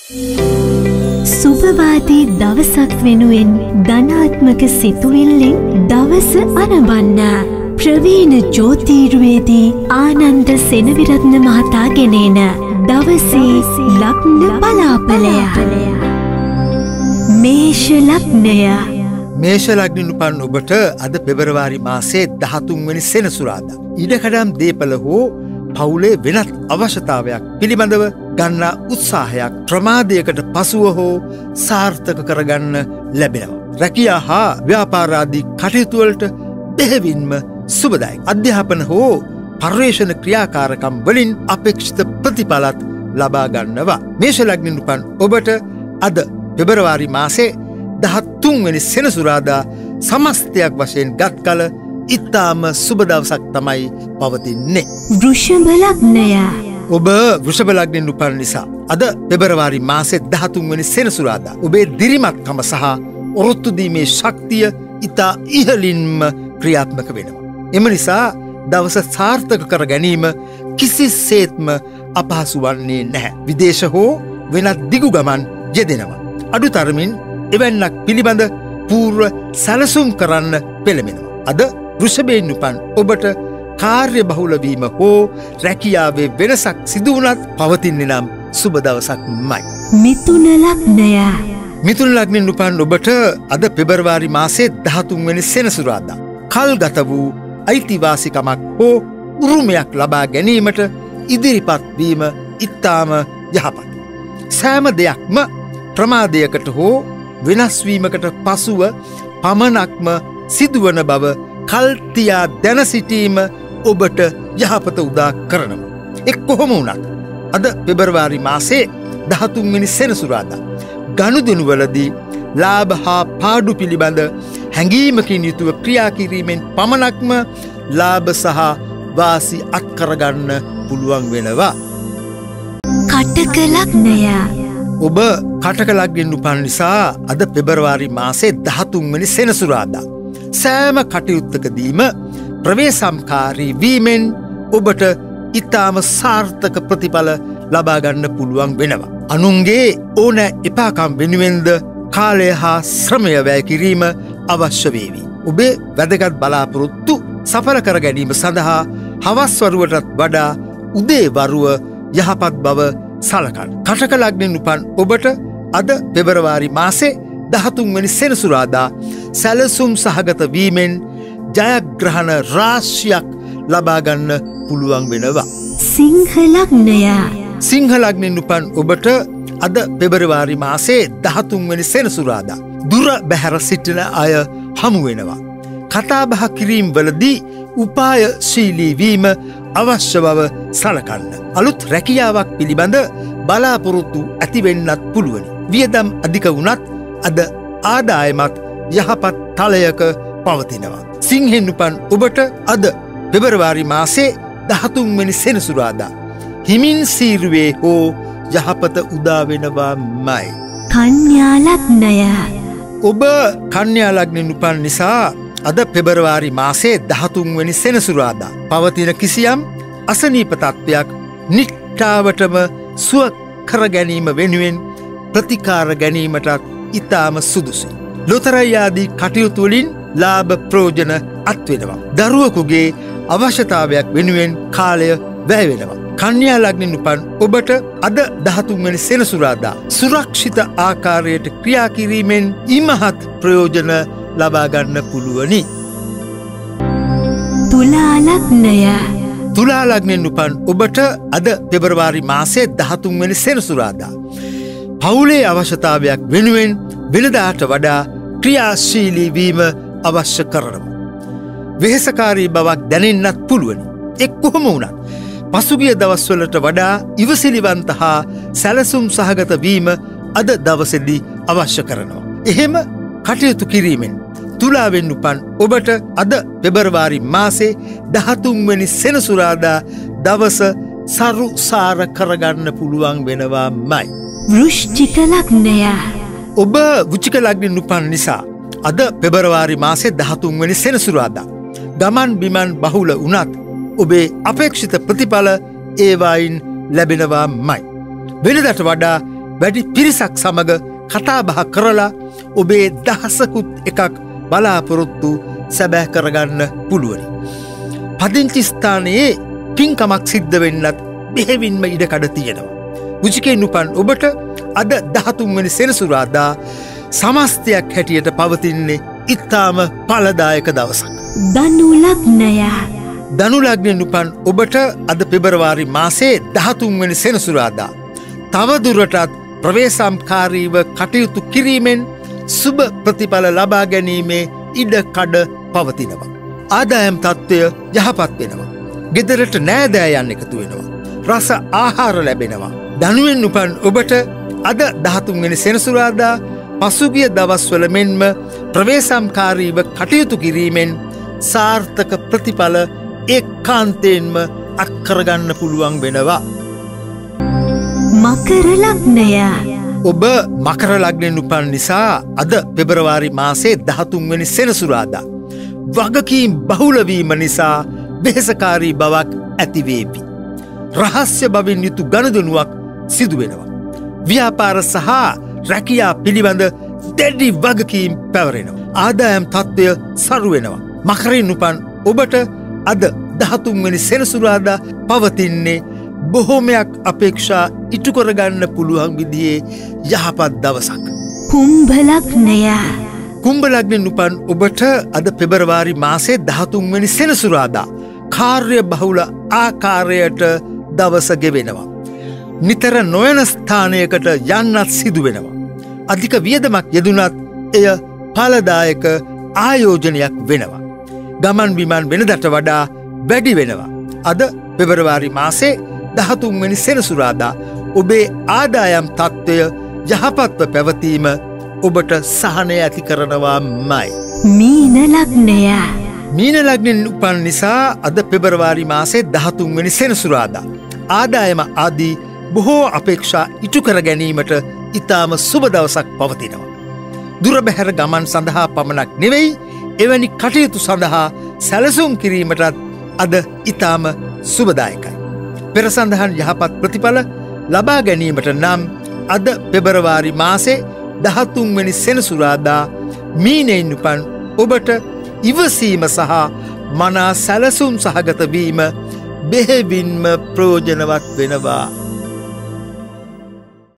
සුභවාදී දවසක් වෙනුවෙන් ධනාත්මක සිතුවිල්ලෙන් දවස අනවන්න ප්‍රවීණ ජෝතිර්වේදී ආනන්ද සෙනවිරත්න මහතා ගෙනෙන දවසේ ලග්න බලාපලය. මේෂ ලග්නය. මේෂ ලග්නෙන් උපන් ඔබට අද පෙබරවාරි මාසයේ 13 වෙනි සෙනසුරාදා ඉඩකඩම් දීපල හෝ පවුලේ වෙනත් අවශ්‍යතාවයක් පිළිබඳව ගන්නා උත්සාහයක් ප්‍රමාදයකට පසුව හෝ සාර්ථක කරගන්න ලැබෙනවා. රැකියා හා ව්‍යාපාරාදී කටයුතු වලට බෙහෙවින්ම සුබදායක. අධ්‍යාපන හෝ පර්යේෂණ ක්‍රියාකාරකම් වලින් අපේක්ෂිත ප්‍රතිඵලත් ලබා ගන්නවා. මේෂ ලග්නෙන් උපන් ඔබට අද පෙබරවාරි මාසයේ 13 වෙනි සෙනසුරාදා සමස්තයක් වශයෙන් ගත් කල ඉතාම සුබ දවසක් තමයි පවතින්නේ. වෘෂභ ලග්නය. ඔබ වෘෂභ ලග්නෙන් උපන් නිසා අද පෙබරවාරි මාසයේ 13 වෙනි සෙනසුරාදා ඔබේ දිරිමත්කම සහ ඔරොත්තු දීමේ ශක්තිය ඉතා ඉහළින්ම ක්‍රියාත්මක වෙනවා. එම නිසා දවස සාර්ථක කර ගැනීම කිසිසේත්ම අපහසු වන්නේ නැහැ. විදේශ හෝ වෙනත් දිගු ගමන් යෙදෙනවා. අඩු තරමින් එවැන්නක් පිළිබඳ පූර්ව සැලසුම් කරන්න පෙළඹෙනවා. අද වෘෂභයෙන් උපන් ඔබට කාර්ය බහුලවීම හෝ රැකියාවේ වෙනසක් සිදුවුණත් පවතින්නේ නම් සුබ දවසක්මයි. මිථුන ලග්නය. මිථුන ලග්නෙන් උපන් ඔබට අද පෙබරවාරි මාසයේ 13 වෙනි සෙනසුරාදා කල්ගත වූ අයිතිවාසිකමක් හෝ උරුමයක් ලබා ගැනීමට ඉදිරිපත් වීම ඉතාම යහපත්. සෑම දෙයක්ම ප්‍රමාදයකට හෝ වෙනස්වීමකට පසුව පමණක්ම සිදුවන බව කල්තියා දැන සිටීම ඔබට යහපත උදා කරනවා. එක් කොහොම වුණත් අද පෙබරවාරි මාසයේ 13 වෙනි සෙනසුරාදා ගනුදෙනුවලදී ලාභ හා පාඩු පිළිබඳ හැඟීමකින් යුතුව ක්‍රියා කිරීමෙන් පමණක්ම ලාභ සහ වාසි අත්කරගන්න පුළුවන් වෙනවා. කටක ලග්නය. ඔබ කටක ලග්නෙන් උපන් නිසා අද පෙබරවාරි මාසයේ 13 වෙනි සෙනසුරාදා සෑම කටයුත්තකදීම ප්‍රවේශම්කාරී වීමෙන් ඔබට ඉතාම සාර්ථක ප්‍රතිඵල ලබා ගන්න පුළුවන් වෙනවා. අනුන්ගේ ඕන එපාකම් වෙනුවෙන්ද කාලය හා ශ්‍රමය වැය කිරීම අවශ්‍ය වේවි. ඔබේ වැදගත් බලාපොරොත්තු සඵල කර ගැනීම සඳහා හවස් වරුවටත් වඩා උදේ වරුව යහපත් බව සලකන්න. කටක ලග්නෙන් උපන් ඔබට අද පෙබරවාරි මාසේ 13 වෙනි සෙනසුරාදා සැලසුම් සහගත වීමෙන් ජයග්‍රහණ රාශියක් ලබා ගන්න පුළුවන් වෙනවා. සිංහ ලග්නය. සිංහ ලග්නෙන් උපන් ඔබට අද පෙබරවාරි මාසයේ 13 වෙනි සෙනසුරාදා දුර බැහැර සිටින අය හමු වෙනවා. කතාබහ කිරීම වලදී උපායශීලී වීම අවශ්‍ය බව සලකන්න. අලුත් රැකියාවක් පිළිබඳ බලාපොරොත්තු ඇතිවෙන්නත් පුළුවනි. වියදම් අධික වුණත් අද ආදායමත් යහපත් තලයක පවතිනවා. සිංහෙන් උපන් ඔබට අද පෙබරවාරි මාසයේ 13 වෙනි සෙනසුරාදා හිමින් සීරුවේ හෝ යහපත උදා වෙනවාමයි. කන්‍යා ලග්නය. ඔබ කන්‍යා ලග්නෙන් උපන් නිසා අද පෙබරවාරි මාසයේ 13 වෙනි සෙනසුරාදා පවතින කිසියම් අසනීප තත්ත්වයක් නිට්ටාවටම සුව කර ගැනීම වෙනුවෙන් ප්‍රතිකාර ගැනීමටත් ඉතාම සුදුසුයි. ලොතරැයි ආදී කටයුතු වලින් ලාභ ප්‍රයෝජන අත්වෙනවා. දරුවෙකුගේ අවශ්‍යතාවයක් වෙනුවෙන් කාලය වැය වෙනවා. කන්‍යා ලග්නෙන් උපන් ඔබට අද 13 වෙනි සෙනසුරාදා සුරක්ෂිත ආකාරයට ක්‍රියා කිරීමෙන් ඉමහත් ප්‍රයෝජන ලබා ගන්න පුළුවනි. තුලා ලග්නය. තුලා ලග්නෙන් උපන් ඔබට අද පෙබරවාරි මාසයේ 13 වෙනි සෙනසුරාදා පවුලේ අවශ්‍යතාවයක් වෙනුවෙන් වෙනදාට වඩා ක්‍රියාශීලී වීම අවශ්‍ය කරනවා. වෙහෙසකාරී බවක් දැනෙන්නත් පුළුවනි. එක් කොහොම වුණත් පසුගිය දවස්වලට වඩා ඉවසිලිවන්ත හා සැලසුම් සහගත වීම අද දවසේදී අවශ්‍ය කරනවා. එහෙම කටයුතු කිරීමෙන් තුලාවෙන් උපන් ඔබට අද පෙබරවාරි මාසේ 13 වෙනි සෙනසුරාදා දවස සරු සාර කරගන්න පුළුවන් වෙනවාමයි. වෘශ්චික ලග්නය. ඔබ වෘශ්චික ලග්නෙන් උපන් නිසා අද පෙබරවාරි මාසේ 13 වෙනි සෙනසුරාදා ගමන් බිමන් බහුල වුණත් ඔබේ අපේක්ෂිත ප්‍රතිඵල ඒවායින් ලැබෙනවාමයි. වෙනදට වඩා වැඩි පිරිසක් සමග කතාබහ කරලා ඔබේ දහසකුත් එකක් බලාපොරොත්තු සැබෑ කරගන්න පුළුවනි. පදිංචි ස්ථානයේ පින්කමක් සිද්ධ වෙන්නත් බෙහෙවින්ම ඉඩකඩ තියෙනවා. පුජිකෙන් උපන් ඔබට අද 13 වෙනි සෙනසුරාදා සමස්තයක් හැටියට පවතින්නේ ඉතාම ඵලදායක දවසක්. ධනු ලග්නය ධනු ලග්නයෙන් උපන් ඔබට අද පෙබරවාරි මාසේ 13 වෙනි සෙනසුරාදා තවදුරටත් ප්‍රවේශම්කාරීව කටයුතු කිරීමෙන් සුබ ප්‍රතිඵල ලබා ගැනීමේ ඉඩකඩ පවතිනවා. ආදායම් තත්ත්වය යහපත් වෙනවා. ගෙදරට නෑදෑයන් එකතු වෙනවා. රස ආහාර ලැබෙනවා. ධනුවෙන් උපන් ඔබට අද 13 වෙනි සෙනසුරාදා පසුගිය දවස්වල මෙන්ම ප්‍රවේශම්කාරීව කටයුතු කිරීමෙන් සාර්ථක ප්‍රතිඵල ඒකාන්තයෙන්ම අත්කරගන්න පුළුවන් වෙනවා. මකර ලග්නය ඔබ මකර ලග්නයෙන් උපන් නිසා අද පෙබරවාරි මාසේ 13 වෙනි සෙනසුරාදා වගකීම් බහුලවීම නිසා වෙහෙසකාරී බවක් ඇතිවේවි. රහස්‍ය බවින් යුතු ගනුදෙනුවක් සිදු වෙනවා. ව්‍යාපාර සහ රැකියා පිළිබඳ දැඩි වගකීම් පැවරෙනවා. ආදායම් තත්ත්වය සරු වෙනවා. මකරෙන් උපන් ඔබට අද 13 වෙනි සෙනසුරාදා පවතින්නේ බොහෝමයක් අපේක්ෂා ඉටු කරගන්න පුළුවන් විදිහේ යහපත් දවසක්. කුම්භ ලග්නය කුම්භ ලග්නයෙන් උපන් ඔබට අද පෙබරවාරි මාසේ 13 වෙනි සෙනසුරාදා කාර්ය බහුල ආකාරයට දවස ගෙවෙනවා. නිතර නොයන ස්ථානයකට යන්නත් සිදු වෙනවා. අධික වියදමක් යෙදුනත් එය ඵලදායක ආයෝජනයක් වෙනවා. ගමන් බිමන් වෙනදට වඩා වැඩි වෙනවා. අද පෙබරවාරි මාසේ 13 වෙනි සෙනසුරාදා ඔබේ ආදායම් තත්ත්වය යහපත්ව පැවතීම ඔබට සහනය ඇති කරනවාමයි. මීන ලග්නය මීන ලග්නයෙන් උපන් නිසා අද පෙබරවාරි මාසේ 13 වෙනි සෙනසුරාදා ආදායම ආදී බොහෝ අපේක්ෂා ඉටු කර ගැනීමට ඉතාම සුබ දවසක් පවතිනවා. දුරබැහැර ගමන් සඳහා පමණක් නෙවෙයි එවැනි කටයුතු සඳහා සැලසුම් කිරීමටත් අද ඉතාම සුබදායකයි. පෙර සඳහන් යහපත් ප්‍රතිඵල ලබා ගැනීමට නම් අද පෙබරවාරි මාසේ 13 වෙනි සෙනසුරාදා මීනයෙන් උපන් ඔබට ඉවසීම සහ මනා සැලසුම් සහගත වීම බෙහෙවින්ම ප්‍රයෝජනවත් වෙනවා.